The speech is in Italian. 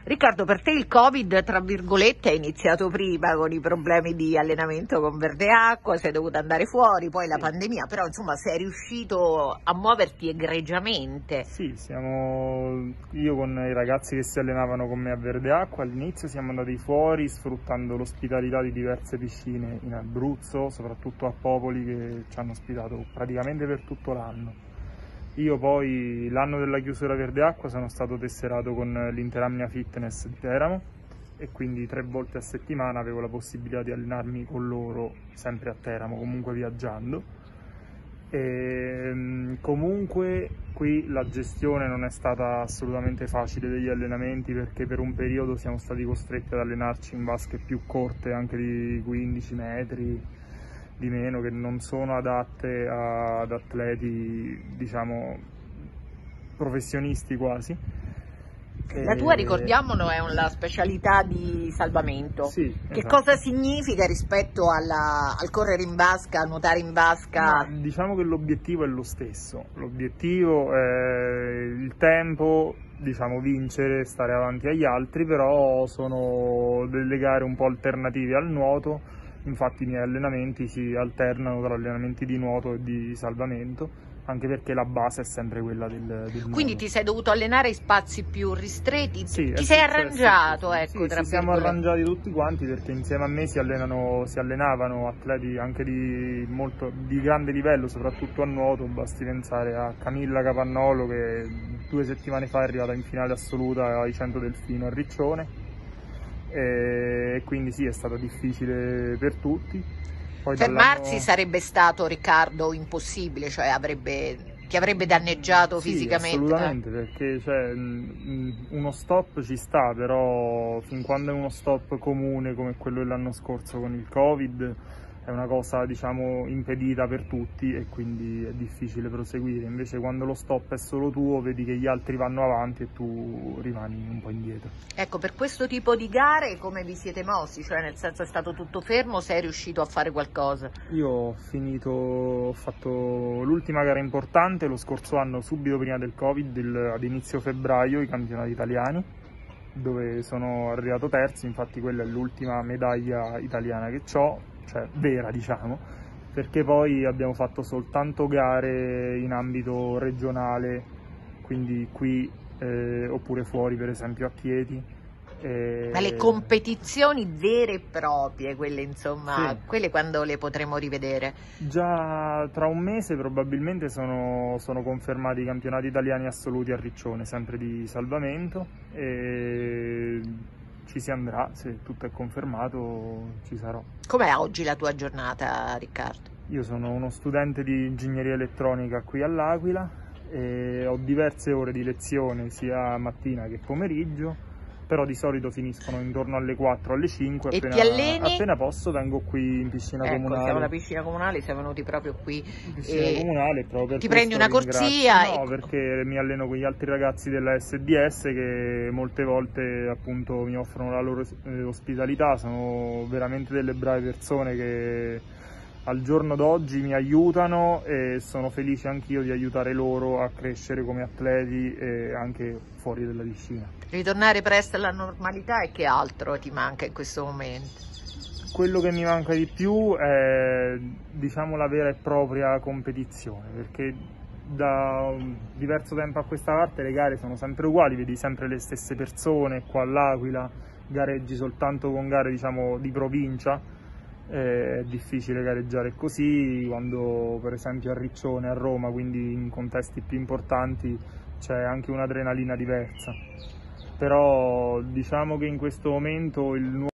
Riccardo, per te il Covid, tra virgolette, è iniziato prima con i problemi di allenamento con Verde Acqua, sei dovuto andare fuori, poi la pandemia, però insomma sei riuscito a muoverti egregiamente. Sì, io con i ragazzi che si allenavano con me a Verde Acqua all'inizio siamo andati fuori sfruttando l'ospitalità di diverse piscine in Abruzzo, soprattutto a Popoli, che ci hanno ospitato praticamente per tutto l'anno. Io poi l'anno della chiusura Verde Acqua sono stato tesserato con l'Interamnia Fitness di Teramo e quindi 3 volte a settimana avevo la possibilità di allenarmi con loro, sempre a Teramo, comunque viaggiando. Comunque qui la gestione non è stata assolutamente facile degli allenamenti, perché per un periodo siamo stati costretti ad allenarci in vasche più corte, anche di 15 metri di meno, che non sono adatte ad atleti, diciamo, professionisti quasi. La tua, ricordiamolo, è una specialità di salvamento. Sì, che esatto. cosa significa rispetto al correre in vasca, al nuotare in vasca? No, diciamo che l'obiettivo è lo stesso. L'obiettivo è il tempo, diciamo, vincere, stare avanti agli altri, però sono delle gare un po' alternative al nuoto. Infatti i miei allenamenti si alternano tra allenamenti di nuoto e di salvamento, anche perché la base è sempre quella del nuoto. Quindi ti sei dovuto allenare in spazi più ristretti? Sì, ti sei arrangiato, ecco, sì, tra ci siamo virgolette. arrangiati tutti quanti, perché insieme a me si allenavano atleti anche di grande livello, soprattutto a nuoto. Basti pensare a Camilla Capannolo, che 2 settimane fa è arrivata in finale assoluta ai 100 Delfino a Riccione, e quindi sì, è stato difficile per tutti. Poi Fermarsi sarebbe stato, Riccardo, impossibile, cioè ti avrebbe danneggiato sì, fisicamente. assolutamente, perché uno stop ci sta, però fin quando è uno stop comune come quello dell'anno scorso con il Covid, è una cosa, diciamo, impedita per tutti e quindi è difficile proseguire. Invece quando lo stop è solo tuo, vedi che gli altri vanno avanti e tu rimani un po' indietro. Ecco, per questo tipo di gare come vi siete mossi? Cioè, nel senso, è stato tutto fermo o sei riuscito a fare qualcosa? Io ho fatto l'ultima gara importante lo scorso anno, subito prima del Covid, ad inizio febbraio, i campionati italiani, dove sono arrivato terzo. Infatti quella è l'ultima medaglia italiana che ho, cioè vera, diciamo, perché poi abbiamo fatto soltanto gare in ambito regionale, quindi qui oppure fuori, per esempio a Chieti. Ma le competizioni vere e proprie, quelle insomma, Sì. quelle quando le potremo rivedere? Già tra un mese probabilmente sono confermati i campionati italiani assoluti a Riccione, sempre di salvamento, e ci si andrà, se tutto è confermato ci sarò. Com'è oggi la tua giornata, Riccardo? Io sono uno studente di ingegneria elettronica qui all'Aquila e ho diverse ore di lezione sia mattina che pomeriggio, però di solito finiscono intorno alle 4, alle 5. E ti alleni? Appena posso vengo qui in piscina comunale. Ecco, siamo alla piscina comunale, siamo venuti proprio qui. In piscina comunale, proprio per ti prendi una ringrazio. corsia? No, perché mi alleno con gli altri ragazzi della SDS, che molte volte appunto mi offrono la loro ospitalità. Sono veramente delle brave persone che al giorno d'oggi mi aiutano, e sono felice anch'io di aiutare loro a crescere come atleti e anche fuori dalla piscina. Ritornare presto alla normalità, e che altro ti manca in questo momento? Quello che mi manca di più è, diciamo, la vera e propria competizione, perché da diverso tempo a questa parte le gare sono sempre uguali, vedi sempre le stesse persone qua all'Aquila, gareggi soltanto con gare, diciamo, di provincia. È difficile gareggiare così quando, per esempio, a Riccione, a Roma, quindi in contesti più importanti, c'è anche un'adrenalina diversa. Però diciamo che in questo momento il